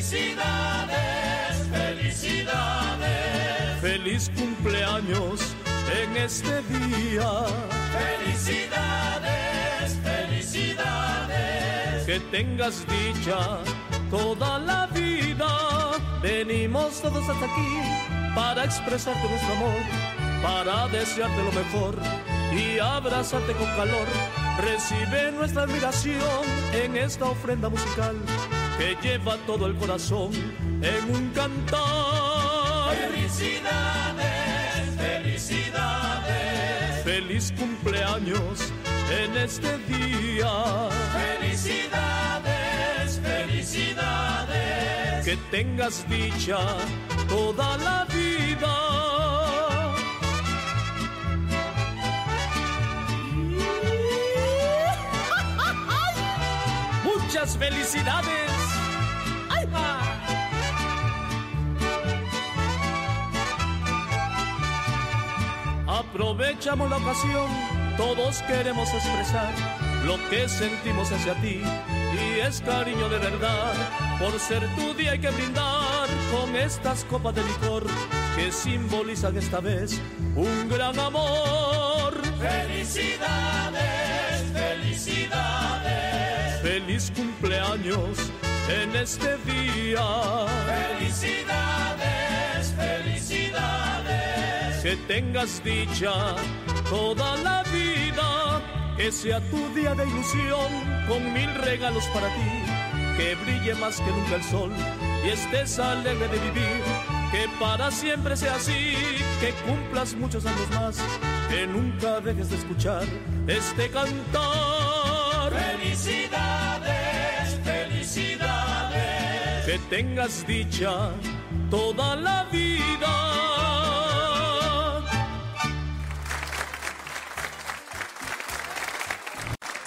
Felicidades, felicidades. Feliz cumpleaños en este día. Felicidades, felicidades. Que tengas dicha toda la vida. Venimos todos hasta aquí para expresarte nuestro amor, para desearte lo mejor y abrazarte con calor. Recibe nuestra admiración en esta ofrenda musical que lleva todo el corazón en un cantar. Felicidades, felicidades. Feliz cumpleaños en este día. Felicidades, felicidades. Que tengas dicha toda la vida. Muchas felicidades. ¡Ay, va! Aprovechamos la ocasión, todos queremos expresar lo que sentimos hacia ti, y es cariño de verdad. Por ser tu día hay que brindar con estas copas de licor que simbolizan esta vez un gran amor. Felicidades, felicidades. Feliz cumpleaños en este día. Felicidades, felicidades. Que tengas dicha toda la vida, que sea tu día de ilusión con 1000 regalos para ti, que brille más que nunca el sol y estés alegre de vivir, que para siempre sea así, que cumplas muchos años más, que nunca dejes de escuchar este cantar. Felicidades, felicidades. Que tengas dicha toda la vida.